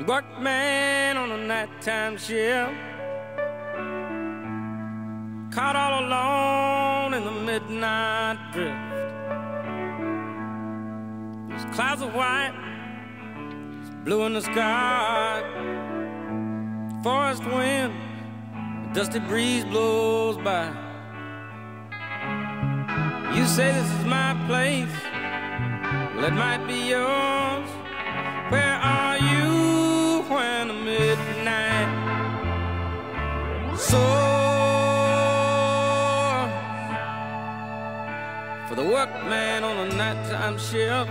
Workman on a nighttime shift, caught all alone in the midnight drift. There's clouds of white, there's blue in the sky, forest wind, a dusty breeze blows by. You say this is my place, well, it might be yours. Where are you when the midnight soars? For the workman on a nighttime shift,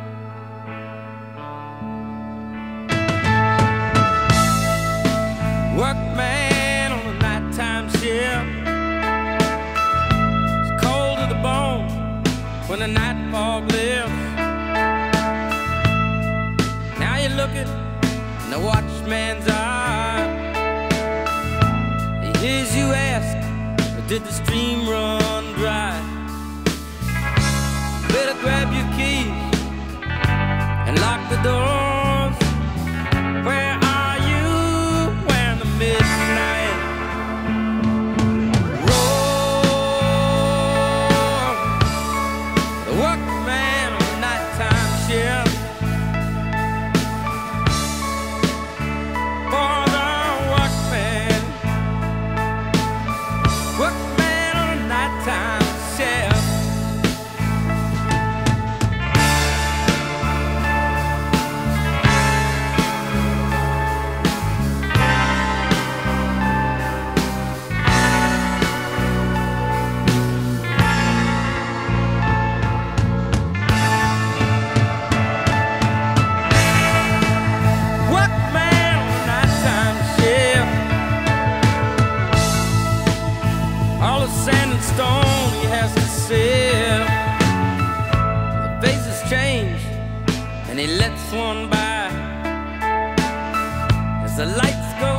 workman on a nighttime shift, it's cold to the bone when the night fog lifts. Now you're looking in the watchman's eye. He hears you ask, did the stream run dry? Better grab your keys and lock the doors. Where are you when the midnight roars? The workman on the nighttime shift, workman on a nighttime shift. Workman on a nighttime shift. All the sand and stone he has to sift. The faces change and he lets one by as the lights go